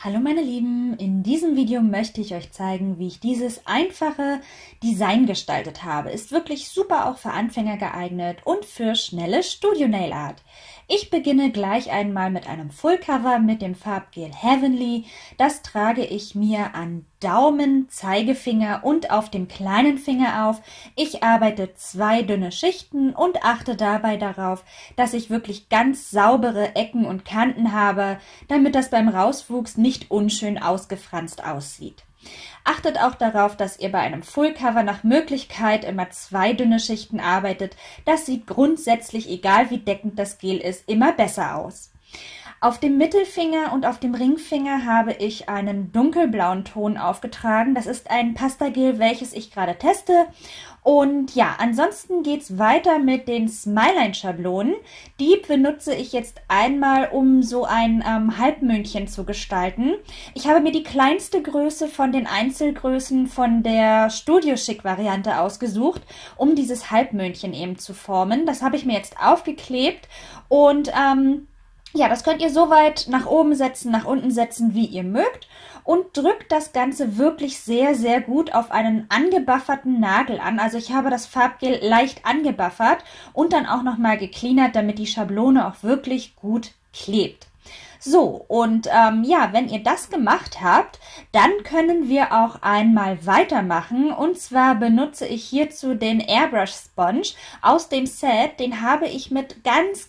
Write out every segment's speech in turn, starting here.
Hallo meine Lieben, in diesem Video möchte ich euch zeigen, wie ich dieses einfache Design gestaltet habe. Ist wirklich super auch für Anfänger geeignet und für schnelle Studio-Nail-Art. Ich beginne gleich einmal mit einem Full-Cover mit dem Farbgel Heavenly. Das trage ich mir an Daumen, Zeigefinger und auf dem kleinen Finger auf. Ich arbeite 2 dünne Schichten und achte dabei darauf, dass ich wirklich ganz saubere Ecken und Kanten habe, damit das beim Rauswuchs nicht unschön ausgefranst aussieht. Achtet auch darauf, dass ihr bei einem Fullcover nach Möglichkeit immer 2 dünne Schichten arbeitet. Das sieht grundsätzlich, egal wie deckend das Gel ist, immer besser aus. Auf dem Mittelfinger und auf dem Ringfinger habe ich einen dunkelblauen Ton aufgetragen. Das ist ein Pastagel, welches ich gerade teste. Und ja, ansonsten geht es weiter mit den Smileline-Schablonen. Die benutze ich jetzt einmal, um so ein Halbmöhnchen zu gestalten. Ich habe mir die kleinste Größe von den Einzelgrößen von der Studio Chic Variante ausgesucht, um dieses Halbmöhnchen eben zu formen. Das habe ich mir jetzt aufgeklebt und ja, das könnt ihr so weit nach oben setzen, nach unten setzen, wie ihr mögt und drückt das Ganze wirklich sehr, sehr gut auf einen angebufferten Nagel an. Also ich habe das Farbgel leicht angebuffert und dann auch nochmal gecleanert, damit die Schablone auch wirklich gut klebt. So, und ja, wenn ihr das gemacht habt, dann können wir auch einmal weitermachen. Und zwar benutze ich hierzu den Airbrush Sponge aus dem Set. Den habe ich mit ganz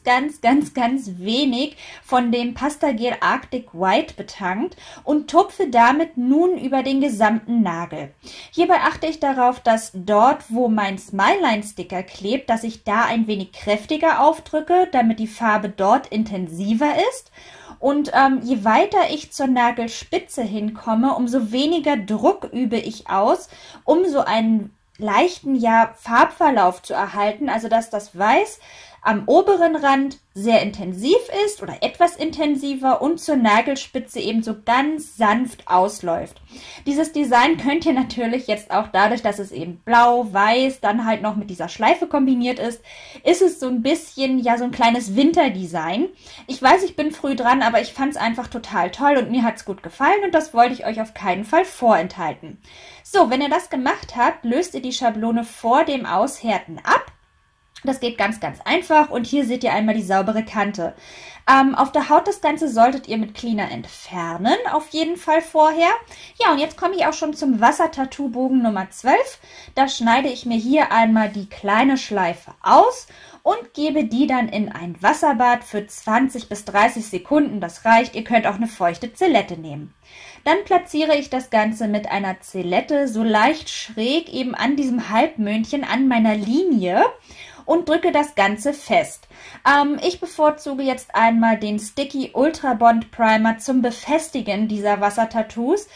wenig von dem Pastagel Arctic White betankt und tupfe damit nun über den gesamten Nagel. Hierbei achte ich darauf, dass dort, wo mein Smileline-Sticker klebt, dass ich da ein wenig kräftiger aufdrücke, damit die Farbe dort intensiver ist. Und je weiter ich zur Nagelspitze hinkomme, umso weniger Druck übe ich aus, um so einen leichten Farbverlauf zu erhalten. Also dass das Weiß am oberen Rand sehr intensiv ist oder etwas intensiver und zur Nagelspitze eben so ganz sanft ausläuft. Dieses Design könnt ihr natürlich jetzt auch dadurch, dass es eben blau, weiß, dann halt noch mit dieser Schleife kombiniert ist es so ein bisschen, ja, so ein kleines Winterdesign. Ich weiß, ich bin früh dran, aber ich fand es einfach total toll und mir hat es gut gefallen und das wollte ich euch auf keinen Fall vorenthalten. So, wenn ihr das gemacht habt, löst ihr die Schablone vor dem Aushärten ab. Das geht ganz einfach und hier seht ihr einmal die saubere Kante. Auf der Haut das Ganze solltet ihr mit Cleaner entfernen, auf jeden Fall vorher. Ja, und jetzt komme ich auch schon zum Wassertattoo-Bogen Nummer 12. Da schneide ich mir hier einmal die kleine Schleife aus und gebe die dann in ein Wasserbad für 20 bis 30 Sekunden. Das reicht, ihr könnt auch eine feuchte Zellette nehmen. Dann platziere ich das Ganze mit einer Zellette so leicht schräg eben an diesem Halbmöhnchen an meiner Linie und drücke das Ganze fest. Ich bevorzuge jetzt einmal den Sticky Ultra Bond Primer zum Befestigen dieser Wassertattoos.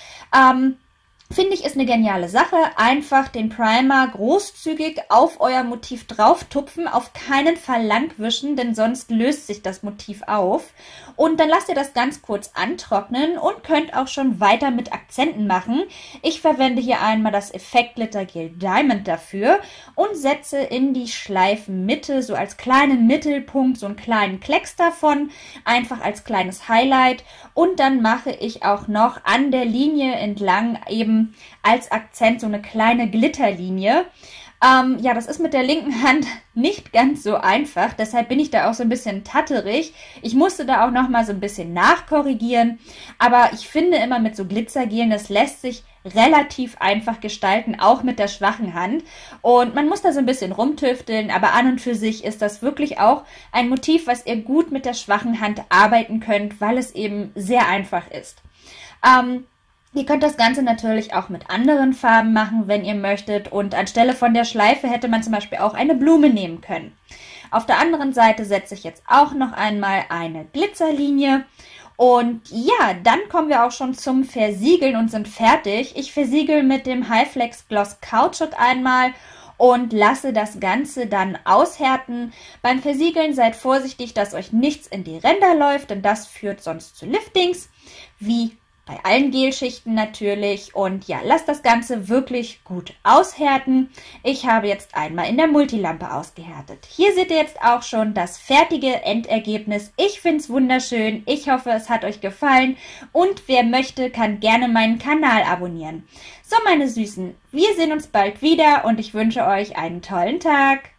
Finde ich, ist eine geniale Sache. Einfach den Primer großzügig auf euer Motiv drauf tupfen, auf keinen Fall lang wischen, denn sonst löst sich das Motiv auf. Und dann lasst ihr das ganz kurz antrocknen und könnt auch schon weiter mit Akzenten machen. Ich verwende hier einmal das Effekt Glitter Gel Diamond dafür und setze in die Schleifenmitte so als kleinen Mittelpunkt so einen kleinen Klecks davon, einfach als kleines Highlight. Und dann mache ich auch noch an der Linie entlang eben als Akzent so eine kleine Glitterlinie. Ja, das ist mit der linken Hand nicht ganz so einfach, deshalb bin ich da auch so ein bisschen tatterig. Ich musste da auch noch mal so ein bisschen nachkorrigieren, aber ich finde immer mit so Glitzergelen, das lässt sich relativ einfach gestalten, auch mit der schwachen Hand. Und man muss da so ein bisschen rumtüfteln, aber an und für sich ist das wirklich auch ein Motiv, was ihr gut mit der schwachen Hand arbeiten könnt, weil es eben sehr einfach ist. Ihr könnt das Ganze natürlich auch mit anderen Farben machen, wenn ihr möchtet. Und anstelle von der Schleife hätte man zum Beispiel auch eine Blume nehmen können. Auf der anderen Seite setze ich jetzt auch noch einmal eine Glitzerlinie. Und ja, dann kommen wir auch schon zum Versiegeln und sind fertig. Ich versiegel mit dem Highflex Gloss Kautschuk einmal und lasse das Ganze dann aushärten. Beim Versiegeln seid vorsichtig, dass euch nichts in die Ränder läuft, denn das führt sonst zu Liftings, wie bei allen Gelschichten natürlich. Und ja, lasst das Ganze wirklich gut aushärten. Ich habe jetzt einmal in der Multilampe ausgehärtet. Hier seht ihr jetzt auch schon das fertige Endergebnis. Ich finde es wunderschön. Ich hoffe, es hat euch gefallen. Und wer möchte, kann gerne meinen Kanal abonnieren. So, meine Süßen, wir sehen uns bald wieder und ich wünsche euch einen tollen Tag.